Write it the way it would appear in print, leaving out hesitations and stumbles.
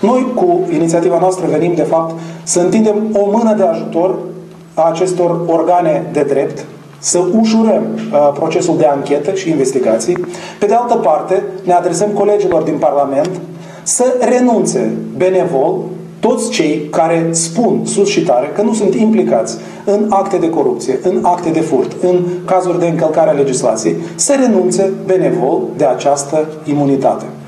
Noi, cu inițiativa noastră, venim, de fapt, să întindem o mână de ajutor a acestor organe de drept, să ușurăm procesul de anchetă și investigații. Pe de altă parte, ne adresăm colegilor din Parlament să renunțe benevol toți cei care spun sus și tare că nu sunt implicați în acte de corupție, în acte de furt, în cazuri de încălcare a legislației, să renunțe benevol de această imunitate.